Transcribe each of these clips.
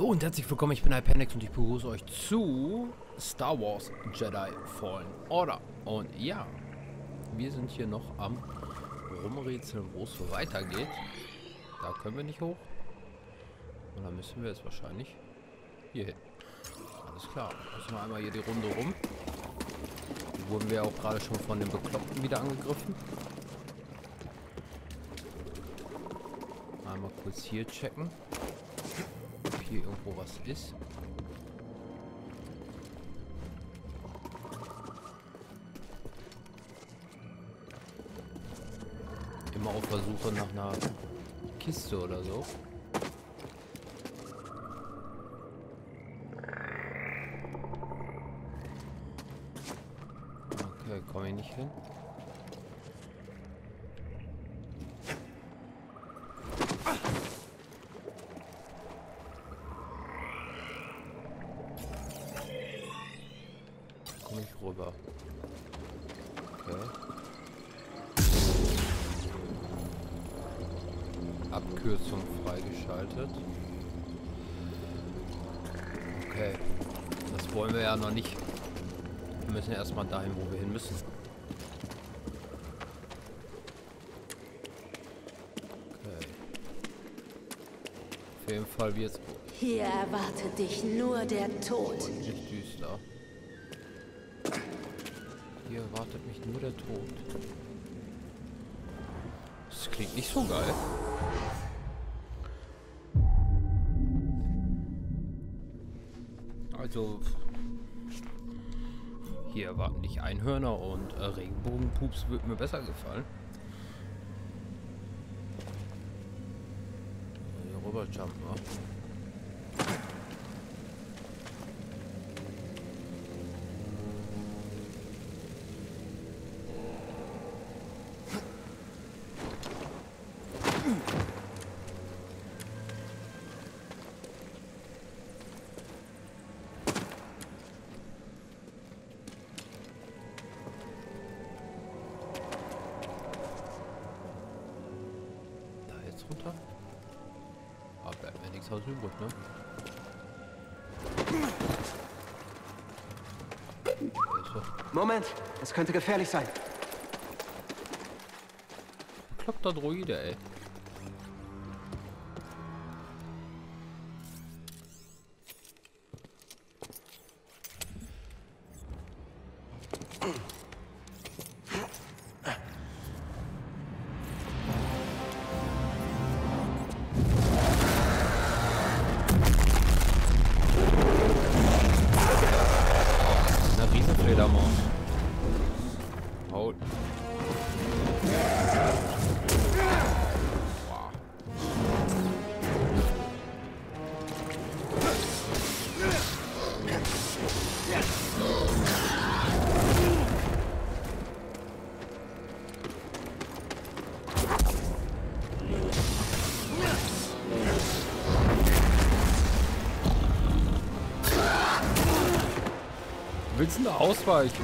Und herzlich willkommen, ich bin Hypernex und ich begrüße euch zu Star Wars Jedi Fallen Order. Und ja, wir sind hier noch am Rumrätseln, wo es so weitergeht. Da können wir nicht hoch. Und dann müssen wir jetzt wahrscheinlich hier hin. Alles klar, müssen wir einmal hier die Runde rum. Hier wurden wir auch gerade schon von den Bekloppten wieder angegriffen. Einmal kurz hier checken. Hier irgendwo was ist. Immer auf der Suche nach einer Kiste oder so. Okay, komme ich nicht hin. Komme ich rüber. Okay. Abkürzung freigeschaltet. Okay. Das wollen wir ja noch nicht. Wir müssen erstmal dahin, wo wir hin müssen. Okay. Auf jeden Fall wird es Hier erwartet dich nur der Tod. nicht düster. Hier erwartet mich nur der Tod. Das klingt nicht so geil. Also, hier erwarten dich Einhörner und Regenbogenpups wird mir besser gefallen. Hier rüber jumpen, ne? Runter. Aber bleibt mir nichts aus übrig, ne? Moment, es könnte gefährlich sein. Bekloppter Droide, ey. Fledermaus. Haut. Wow. Willst du da ausweichen?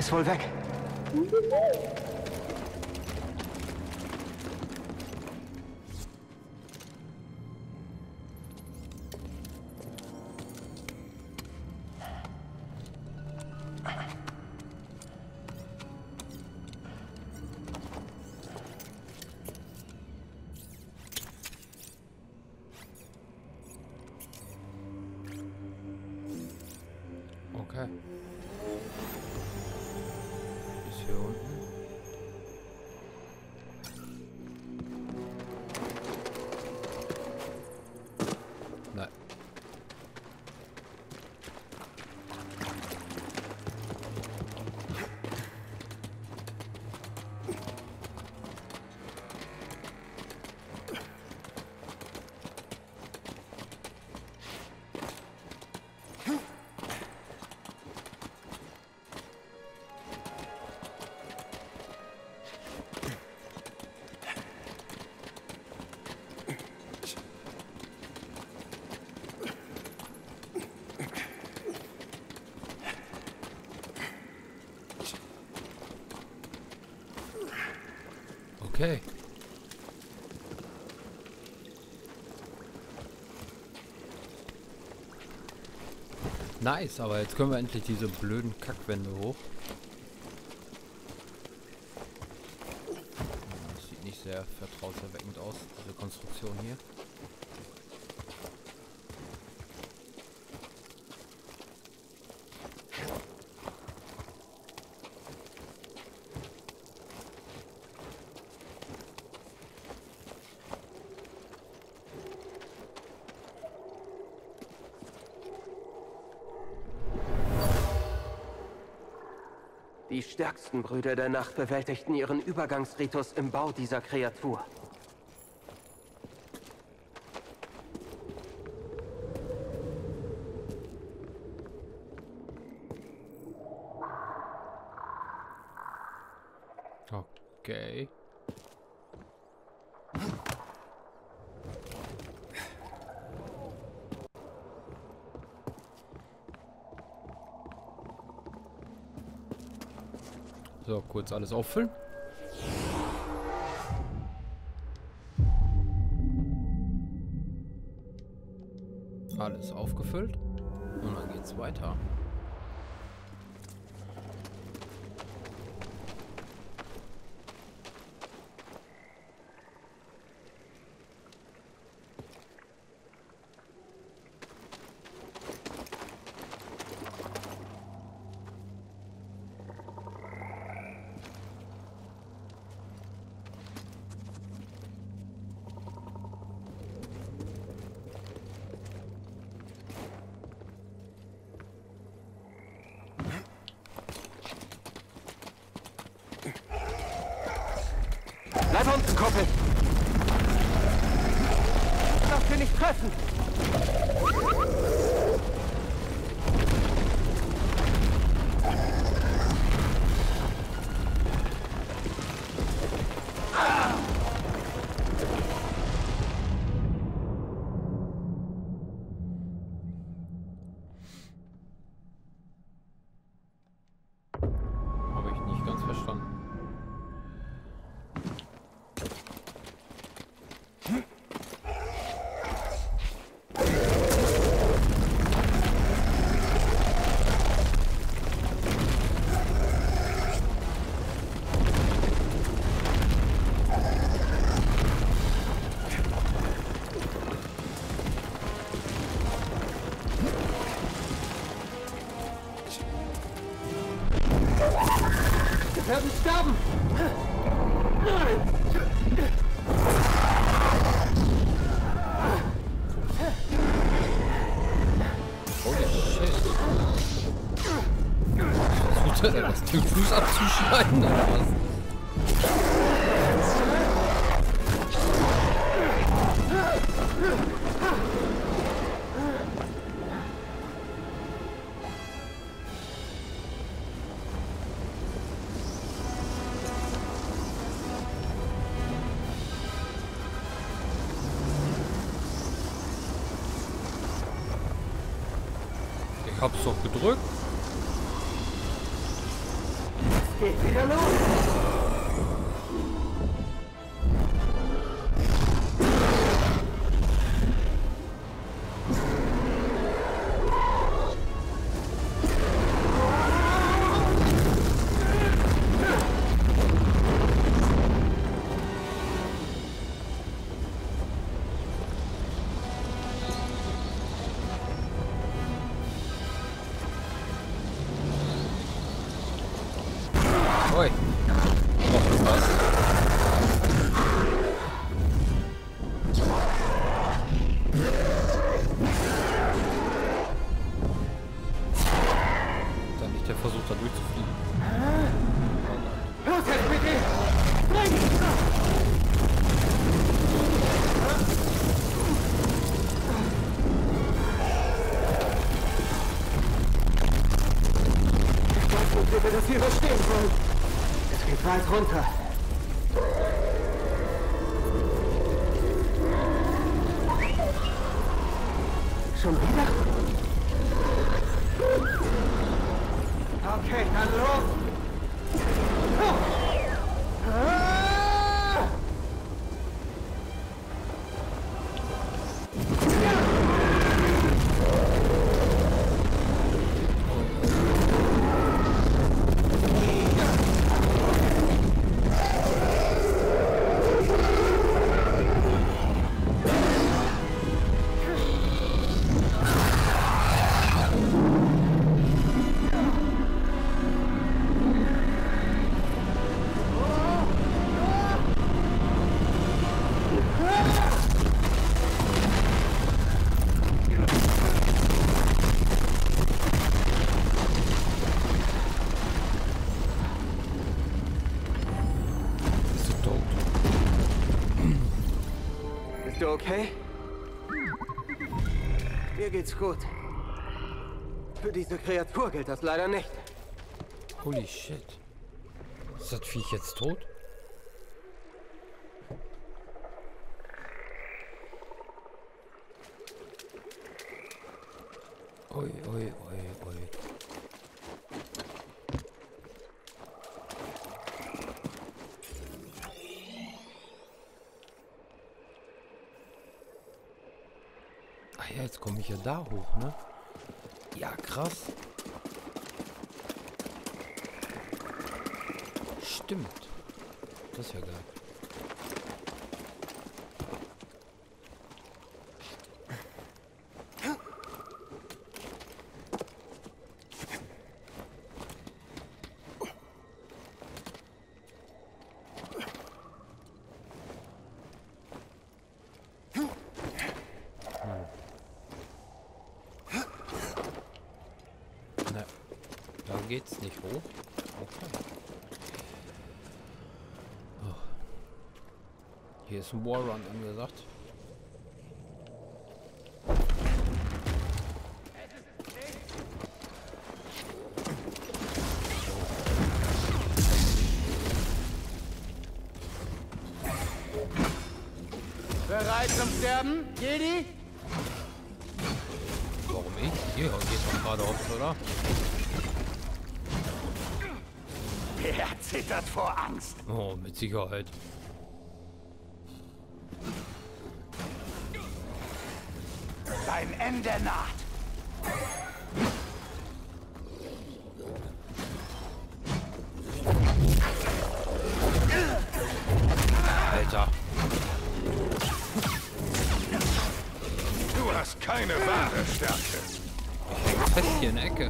Ist wohl weg. Okay. Bis hier unten. Nein. Okay. Nice, aber jetzt können wir endlich diese blöden Kackwände hoch. Das sieht nicht sehr vertrauenserweckend aus, diese Konstruktion hier. Die stärksten Brüder der Nacht bewältigten ihren Übergangsritus im Bau dieser Kreatur. Okay. So, kurz alles auffüllen. Alles aufgefüllt. Und dann geht's weiter. Bleib unten, Kumpel! Ich darf dich nicht treffen! Habe ich nicht ganz verstanden. Wir werden sterben! Holy shit. Versucht er da was den Fuß abzuschneiden oder was? Ich hab's doch gedrückt. geht wieder los. Ui. Noch was. Dann nicht der Versuch, da durchzufliegen. Los jetzt bitte! Ich weiß nicht, wie wir das hier überstehen sollen. Es geht weit runter. Schon wieder? Okay, dann los! Bist du okay? Mir geht's gut. Für diese Kreatur gilt das leider nicht. Holy shit. Ist das Viech jetzt tot? Ui, ui, ui, ui. Ah ja, jetzt komme ich ja da hoch, ne? Ja, krass. Stimmt. Das ist ja geil. Ne, da geht's nicht hoch. Okay. Oh. Hier ist ein Warrun angesagt. Bereit zum Sterben, Jedi? Warum ich? Hier geht doch gerade hops, oder? Er zittert vor Angst. Oh, mit Sicherheit. Dein Ende naht. Alter. Du hast keine wahre Stärke. Fest hier in der Ecke.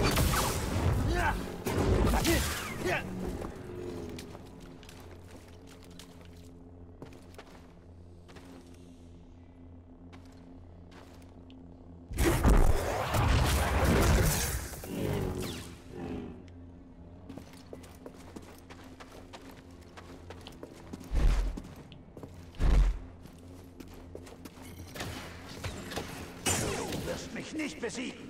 Du wirst mich nicht besiegen.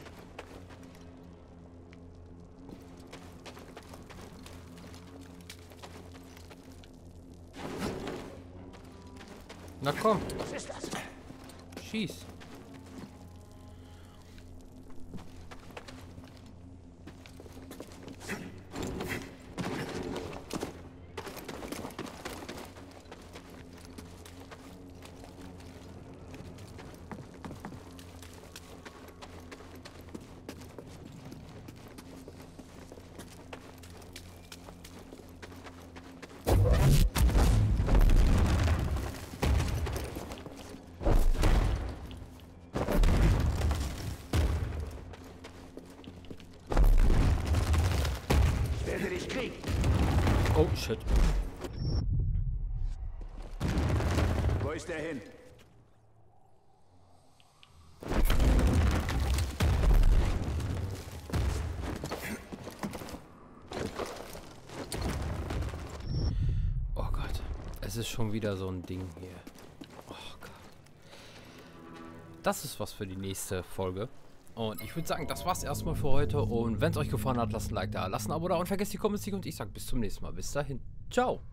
Na komm, Was ist das? schieß. Krieg. Oh, shit. Wo ist er hin? Oh Gott. Es ist schon wieder so ein Ding hier. Oh Gott. Das ist was für die nächste Folge. Und ich würde sagen, das war's erstmal für heute. Und wenn es euch gefallen hat, lasst ein Like da, lasst ein Abo da und vergesst die Kommentare. Und ich sage bis zum nächsten Mal. Bis dahin. Ciao.